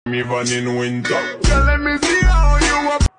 Me running winter. Girl, let me see how you up.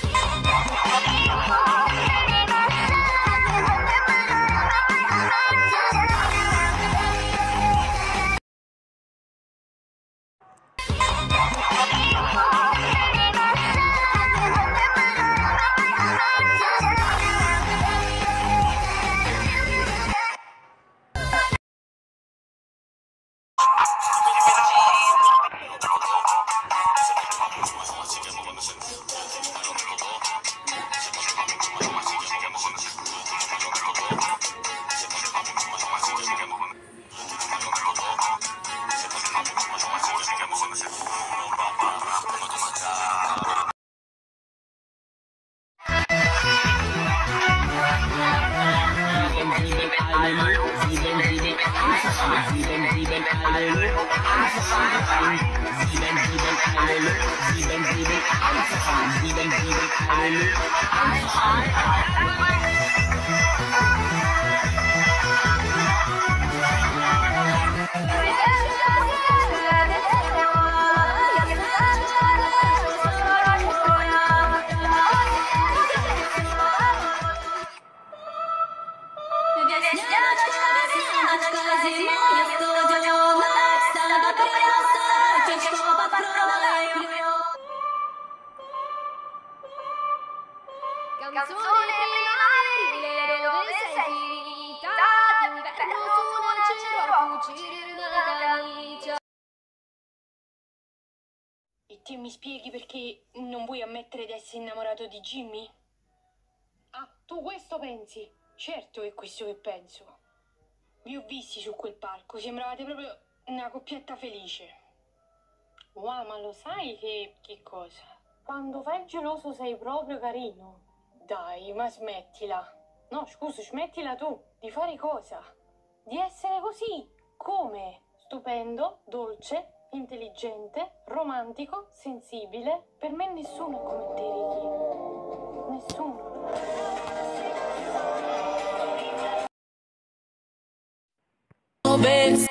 Canzone primaverile, dove sei finita? D'inverno su nel cielo a cucire una camicia. E te mi spieghi perché non vuoi ammettere di essere innamorato di Jimmy? Ah, tu questo pensi? Certo è questo che penso. Vi ho visti su quel palco, sembravate proprio una coppietta felice. Wow, ma lo sai che cosa? Quando fai il geloso sei proprio carino. Dai, ma smettila. No, scusa, smettila tu. Di fare cosa? Di essere così. Come? Stupendo, dolce, intelligente, romantico, sensibile. Per me nessuno è come te, Ricky. Nessuno. Been